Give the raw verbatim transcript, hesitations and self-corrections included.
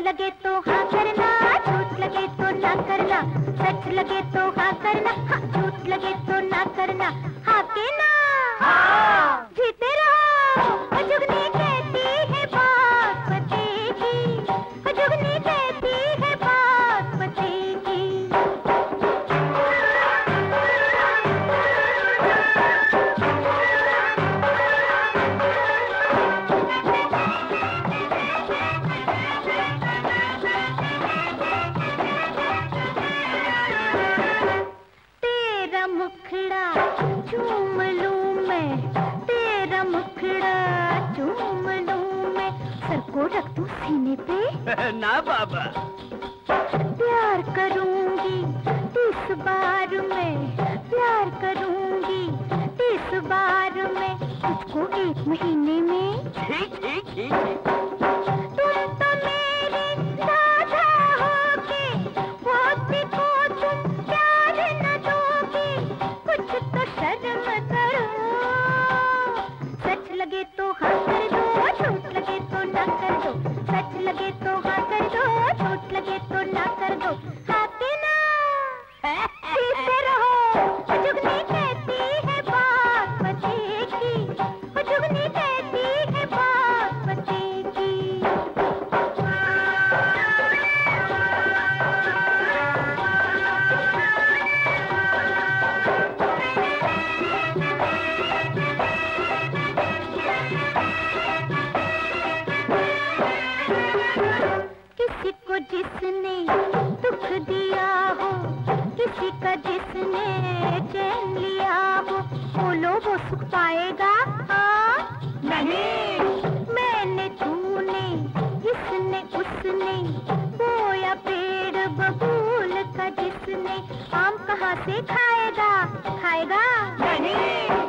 लगे तो हाँ करना, झूठ लगे तो ना करना, सच लगे तो हाँ करना, हाँ झूठ लगे तो ना करना, हाँ के ना हाँ। जीते रहो। जुगनी कहती है बात बतेगी, जुगनी कहती है बात बतेगी। तेरा मुखड़ा चूम लूं मैं, तेरा मुखड़ा चूम लूं मैं, सर को रख दूं सीने पे ना बाबा। प्यार करूंगी तीस बार में, प्यार करूंगी तीस बार में, तुझको एक महीने में। ठीक ठीक ठीक। तुम तो मेरे राधा होगे, वो को तुम प्यार न दोगे, कुछ तो शर्म करो। सच लगे तो हाँ कर दो, झूठ लगे तो ना कर दो, सच लगे तो हाँ कर दो, झूठ लगे तो ना कर दो, हाँ के ना जीते रहो। जुगनी कहती है बात बतेगी, जुगनी कहती है बात बतेगी। किसी को जिसने दुख दिया हो, किसी का जिसने चैन लिया हो, बोलो वो सुख पाएगा हाँ नहीं। मैंने तूने इसने उसने, बोया पेड़ बबूल का जिसने, आम कहाँ से खाएगा खाएगा नहीं।